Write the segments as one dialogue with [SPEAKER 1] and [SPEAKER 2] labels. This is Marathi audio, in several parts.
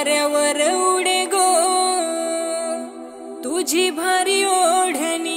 [SPEAKER 1] वाऱ्यावर उडे गो तुझी भारी ओढणी।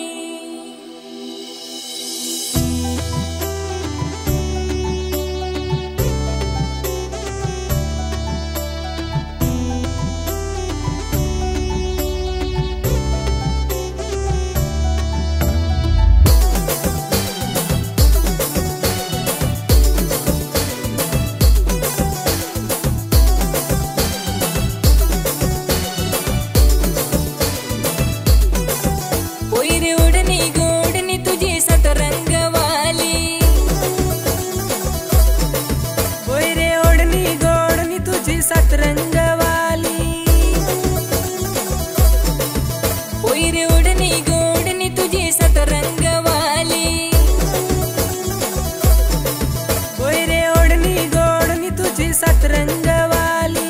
[SPEAKER 2] पोयरे ओढणी गोडणी तुझी सतरंगवाली,
[SPEAKER 1] पोयरे ओढणी गोडणी तुझी सतरंगवाली।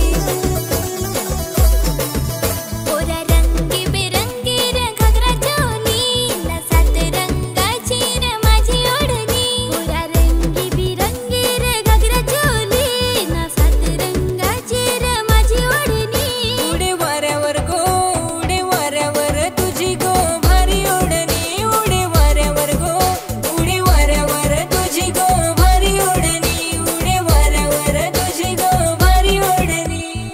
[SPEAKER 2] पोरा रंगी बेरंगी घागरा चोली ना सतरंगाची रे माझी ओढणी। पोरा रंगी बेरंगी घागरा चोली ना सतरंगाची रे माझी ओढणी।
[SPEAKER 1] उडे वाऱ्यावर गो उडे वाऱ्यावर तुझी गो भारी ओढणी। उडे वाऱ्यावर गो उडे वाऱ्यावर तुझी गो भारी ओढणी। उडे वाऱ्यावर तुझी गो भारी ओढणी।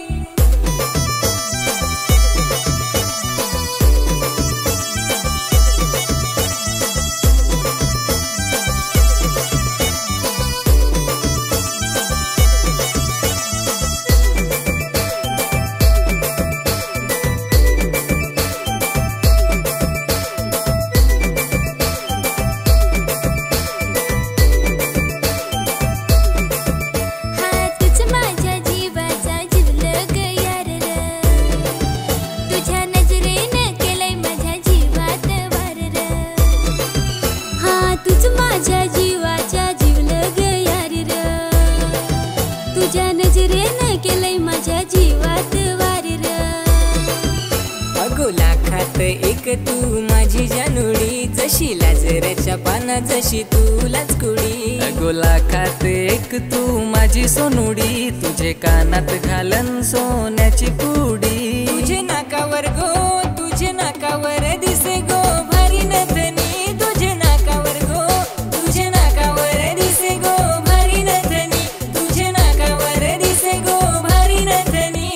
[SPEAKER 2] माझ्या जीवाच्या जीवलं ग यार र, तुझ्या नजरेनं केलंय माझ्या जीवात वार र।
[SPEAKER 1] अगो लाखात एक तू माझी जानुडी, जशी लाजऱ्याच्या पाना जशी तू लाचकुडी।
[SPEAKER 3] अगो लाखात एक तू माझी सोनुडी, तुझे कानात घालन सोन्याची कुडी।
[SPEAKER 1] तुझे नाकावर गो तुझे नाकावर दिसे गो भारी नथनी। तुझे नाकावर गो तुझे नाकावर दिसे गो भारी नथनी। तुझे नाकावर दिसे गो भारी नथनी।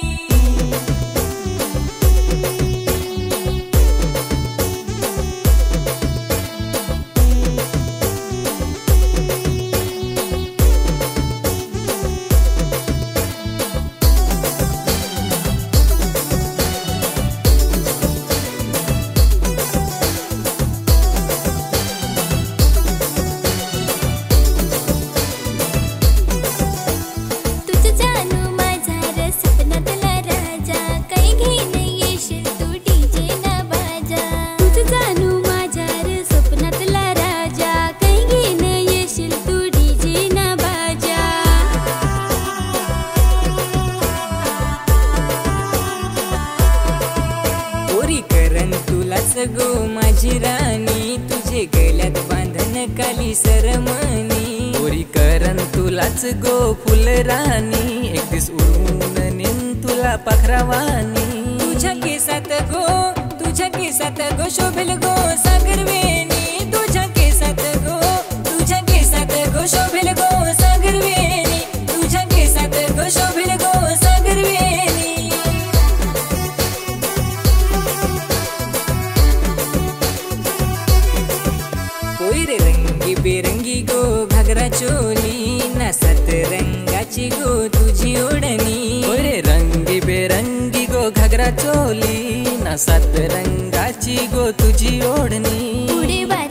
[SPEAKER 1] गो माझी राणी तुझे गळ्यात बांधन काली सरमणी।
[SPEAKER 3] पोरी करन तुलाच गो फुल राणी, एक दिस उडून नेन तुला पाखरावानी।
[SPEAKER 1] तुझ्या केसात गो शोभेल गो सागर वेणी। तुझ्या केसात गो शोभेल गो सागर वेणी। तुझ्या केसात गो शोभेल गो सागर वेणी। पोयरे रंगी बेरंगी गो घागरा चोली ना सतरंगाची गो तुझी ओढणी।
[SPEAKER 3] पोरे रंगी बेरंगी गो घागरा चोली ना सतरंगाची गो तुझी ओढणी।
[SPEAKER 2] उडे